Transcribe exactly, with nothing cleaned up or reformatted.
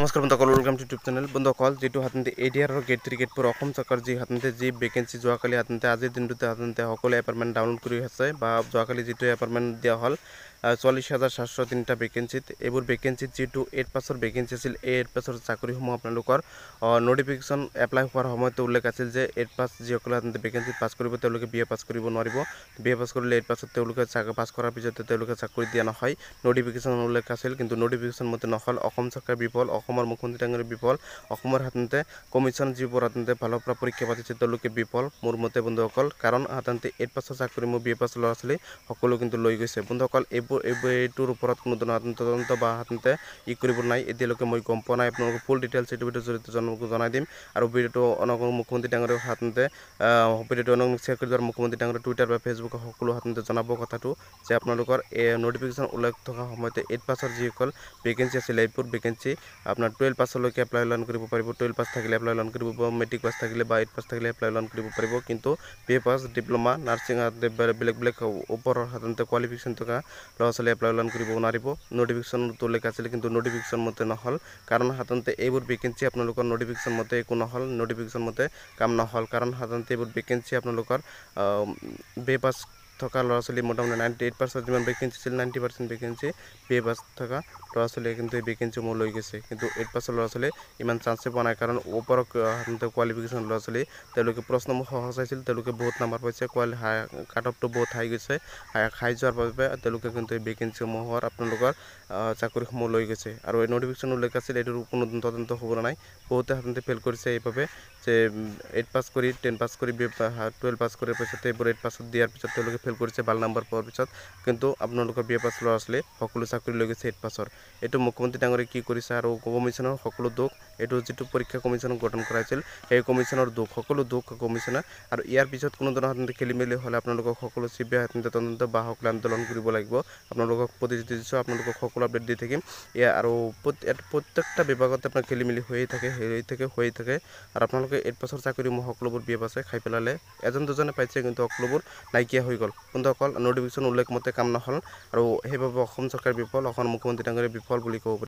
নমস্কাৰ বন্ধুসকল, welcome to YouTube channel. বন্ধুসকল, যেটো হাততে এডিআৰ আৰু grade three grade four Assam চৰকাৰ যি হাততে যি ভেকেঞ্চি যোৱাকালি হাততে আজিৰ দিনটোতে হাততে সকলো এপাৰ্টমেণ্ট ডাউনলোড কৰি আছে বা যোৱাকালি যিটো এপাৰ্টমেণ্ট দিয়া হ'ল চল্লিছ হাজাৰ সাতশ তিনিটা ভেকেঞ্চিত এইবোৰ ভেকেঞ্চিত যিটো এইট পাছৰ ভেকেঞ্চি আছিল এই এইট পাছৰ চাকৰিসমূহ আপোনালোকৰ নটিফিকেশ্যন এপ্লাই হোৱাৰ সময়তে উল্লেখ আছিল যে এইট পাছ যিসকলে হাততে ভেকেঞ্চিত পাছ কৰিব তেওঁলোকে বি এ পাছ কৰিব নোৱাৰিব। বি এ পাছ কৰিলে এইট পাছত তেওঁলোকে পাছ কৰাৰ পিছতে তেওঁলোকে চাকৰি দিয়া নহয়। নটিফিকেশ্যন উল্লেখ আছিল, কিন্তু নটিফিকেশ্যন মতে নহ'ল। অসম চৰকাৰ বিফল, অসমৰ মুখ্যমন্ত্ৰী ডাঙৰীয়া বিফল, অসমৰ হাততে কমিশ্যন যিবোৰ হাততে ভালৰ পৰা পৰীক্ষা পাতিছে তেওঁলোকে বিফল মোৰ মতে বন্ধুসকল। কাৰণ হাততে এইট পাছৰ চাকৰি মোৰ বি এ পাছ ল'ৰা ছোৱালী সকলো কিন্তু লৈ গৈছে বন্ধুসকল। এইবোৰ এইবোৰ এইটোৰ ওপৰত কোনো ধৰণৰ তদন্ত বা হাততে ই কৰিব নাই, এতিয়ালৈকে মই গম পোৱা নাই। আপোনালোকক ফুল ডিটেইলছ এইটো ভিডিঅ'ৰ জৰিয়তে জনাই দিম। আৰু ভিডিঅ'টো অনগ মুখ্যমন্ত্ৰী ডাঙৰীয়াৰ হাততে ভিডিঅ'টো অনগ শ্বেয়াৰ কৰি দিয়াৰ মুখ্যমন্ত্ৰী ডাঙৰীয়া টুইটাৰ বা ফেচবুক সকলো হাততে জনাব কথাটো যে আপোনালোকৰ এই নটিফিকেশ্যন উল্লেখ থকা সময়তে এইট পাছৰ যিসকল ভেকেঞ্চি আছিলে এইবোৰ ভেকেঞ্চি আপোনাৰ টুৱেলভ পাছলৈকে এপ্লাই লন কৰিব পাৰিব। টুৱেলভ পাছ থাকিলে এপ্লাই লন কৰিব পাৰিব, মেট্ৰিক পাছ থাকিলে বা এইট পাছ থাকিলে এপ্লাই লন কৰিব পাৰিব। কিন্তু B A pass, diploma, nursing বেলেগ বেলেগ ওপৰৰ সাধাৰণতে কোৱালিফিকেশ্যন থকা ল'ৰা ছোৱালী এপ্লাই লন কৰিব নোৱাৰিব। নটিফিকেশ্যনটো উল্লেখ আছিলে, কিন্তু নটিফিকেশ্যন মতে নহ'ল। কাৰণ সাধাৰণতে এইবোৰ ভেকেঞ্চি আপোনালোকৰ নটিফিকেশ্যন মতে একো নহ'ল, নটিফিকেশ্যন মতে কাম নহ'ল। কাৰণ সাধাৰণতে এইবোৰ ভেকেঞ্চি আপোনালোকৰ বি এ পাছ থকা ল'ৰা ছোৱালী মোটামুটি নাইণ্টি এইট পাৰ্চেণ্ট যিমান ভেকেঞ্চি আছিল ninety percent vacancy B A pass থকা ল'ৰা ছোৱালীয়ে কিন্তু এই ভেকেঞ্চিসমূহ লৈ গৈছে। কিন্তু এইট পাছৰ ল'ৰা ছোৱালী ইমান চান্সে পোৱা নাই, কাৰণ ওপৰৰ সাধাৰণতে কোৱালিফিকেশ্যন ল'ৰা ছোৱালী তেওঁলোকে প্ৰশ্নবোৰ সহজ আছিল, তেওঁলোকে বহুত নাম্বাৰ পাইছে, কোৱালি হাই কাট অফটো বহুত হাই গৈছে। হাই হাই যোৱাৰ বাবে তেওঁলোকে কিন্তু এই ভেকেঞ্চিসমূহৰ আপোনালোকৰ চাকৰিসমূহ লৈ গৈছে। আৰু এই নটিফিকেশ্যন উল্লেখ আছিল, এইটোৰ কোনো তদন্ত হ'ব নাই। বহুতে সাধাৰণতে ফেইল কৰিছে এইভাৱে যে এইট পাছ কৰি টেন পাছ কৰি বি টুৱেলভ পাছ কৰাৰ পিছতে এইবোৰ এইট পাছত দিয়াৰ পিছত তেওঁলোকে ফেইল কৰিছে ভাল নাম্বাৰ পোৱাৰ পিছত। কিন্তু আপোনালোকৰ বি এ পাছ ল'ৰা ছোৱালী সকলো চাকৰি লৈ গৈছে এইট পাছৰ। এইটো মুখ্যমন্ত্ৰী ডাঙৰীয়াই কি কৰিছে আৰু কমিশ্যনৰ সকলো দোষ, এইটো যিটো পৰীক্ষা কমিশ্যনক গঠন কৰাইছিল সেই কমিশ্যনৰ দোষ, সকলো দোষ কমিশ্যনৰ। আৰু ইয়াৰ পিছত কোনো ধৰণৰ হাততে খেলি মেলি হ'লে আপোনালোকক সকলো চি বি আই হাততে তদন্ত বা সকলো আন্দোলন কৰিব লাগিব। আপোনালোকক প্ৰতিশ্ৰুতি দিছোঁ, আপোনালোকক সকলো আপডেট দি থাকিম। এয়া আৰু প্ৰত্যেকটা বিভাগতে আপোনাৰ খেলি মেলি হৈয়ে থাকে হৈয়ে থাকে হৈয়ে থাকে আৰু আপোনালোকে এইট পাছৰ চাকৰিসমূহ সকলোবোৰ বি এ পাছে খাই পেলালে। এজন দুজনে পাইছে, কিন্তু সকলোবোৰ নাইকিয়া হৈ গ'ল বন্ধুসকল। নটিফিকেশ্যন উল্লেখ মতে কাম নহ'ল আৰু সেইবাবে অসম চৰকাৰ বিফল, অসমৰ মুখ্যমন্ত্ৰী ডাঙৰীয়া বিফল বুলি ক'ব পাৰি।